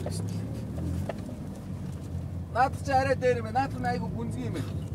Наад чи арай дээр юм. Наад нь айгу гүнзгий юм.